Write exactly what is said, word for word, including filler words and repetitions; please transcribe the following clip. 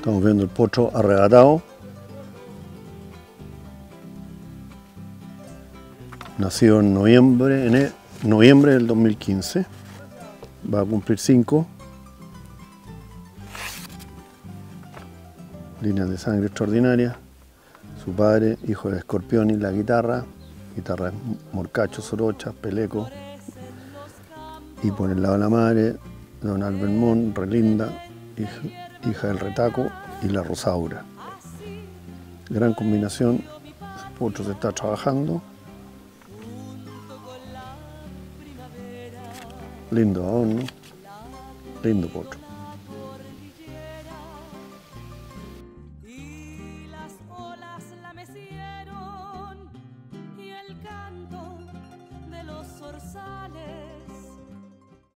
Estamos viendo el potro arrebatado. Nacido en noviembre, en el, noviembre del dos mil quince. Va a cumplir cinco. Líneas de sangre extraordinarias. Su padre, hijo de Scorpioni, la guitarra. Guitarra Morcacho, Sorocha, Peleco. Y por el lado de la madre, Donald Belmont, Relinda, hija, hija del Retaco y la Rosaura. Gran combinación. El potro se está trabajando. Lindo adorno. Lindo potro.